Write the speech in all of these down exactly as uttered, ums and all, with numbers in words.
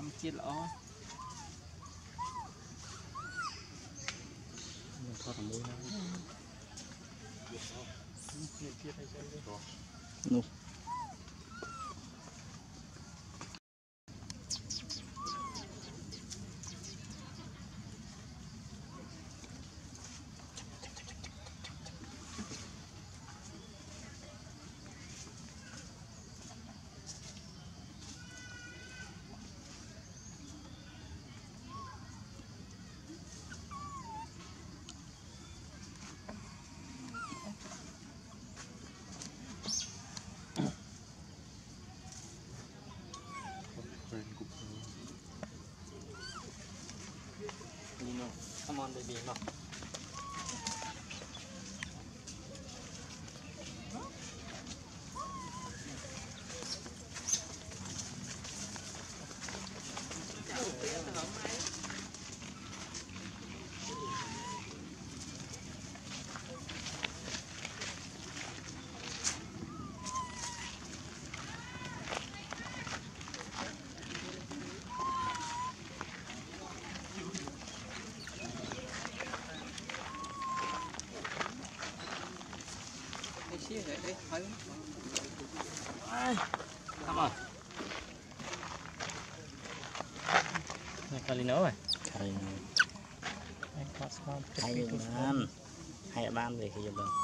chiết lõ thoát thằng mũi nó come on baby no Đấy, đấy, thấy come on này Carlino rồi Carlino hay ban hay ban về khi dùng được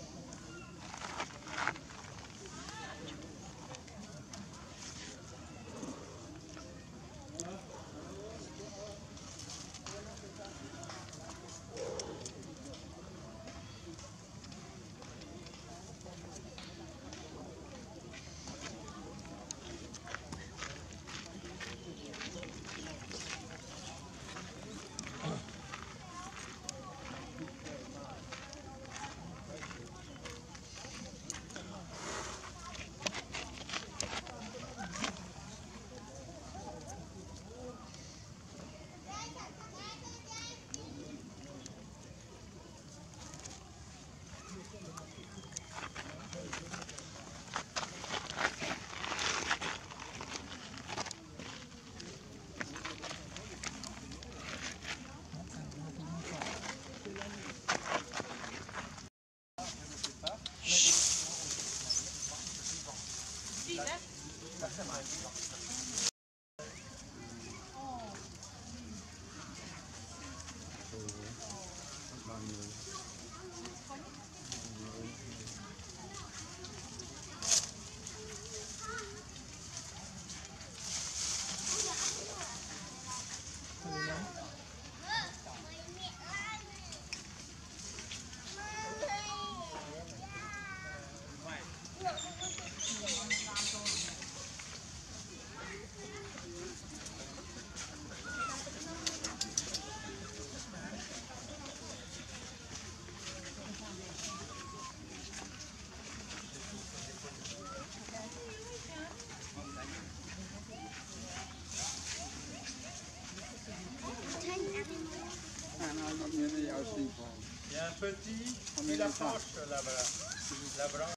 Il y a un petit, il approche là-bas. La branche.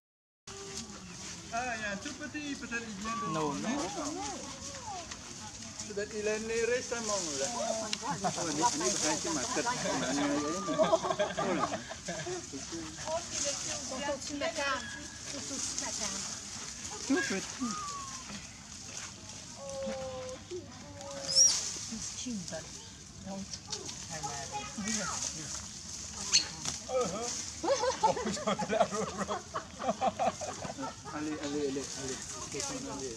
Ah, il y a un tout petit, peut-être il vient de... no no Peut-être il est né récemment là. tout petit Allez, allez, allez, allez.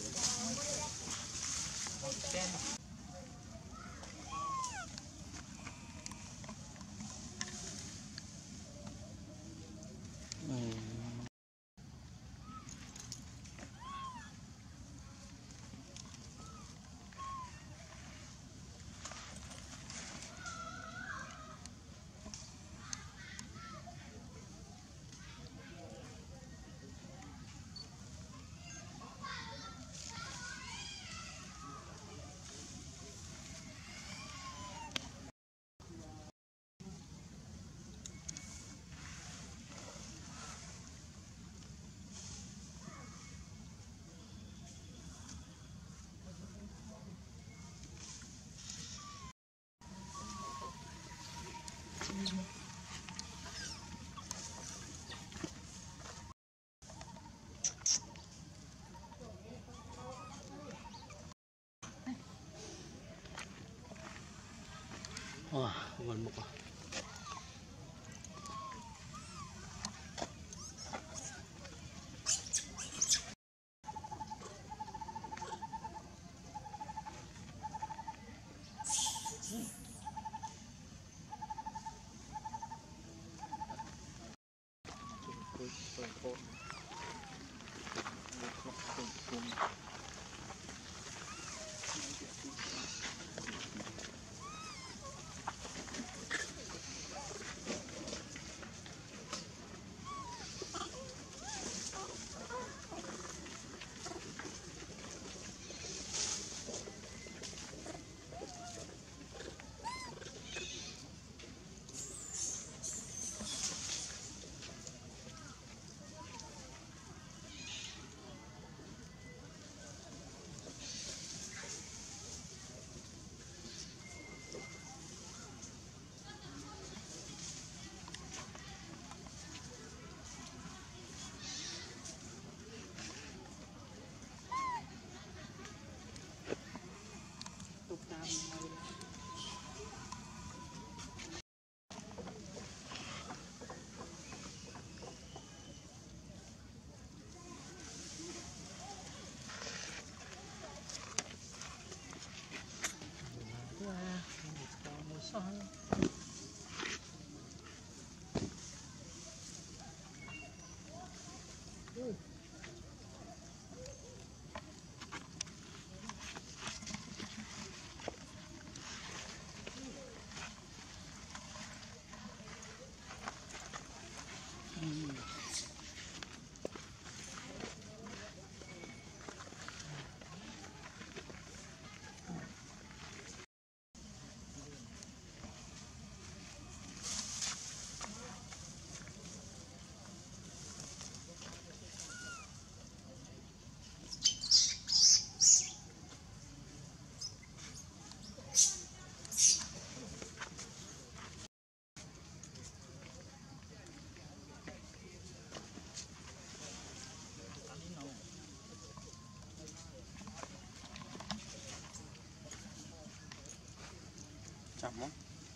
chậm lắm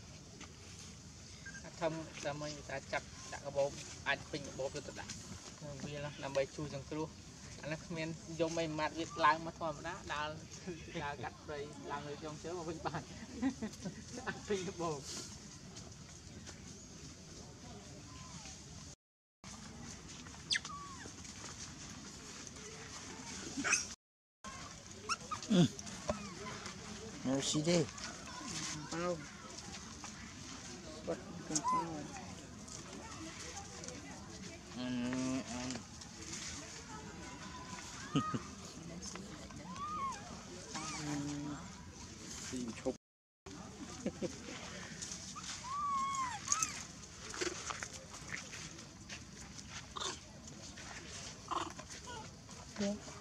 thâm là mình ta chặt chặt cái bột anh pin bột được đặt vì là làm bài chui chẳng kêu anh men dùng mày mặt việc làm mà thôi mà đã đã đã cắt rồi làm người trong chứa mà bên bàn anh pin bột nó xí đi bao bật cái tìm chụp Yeah.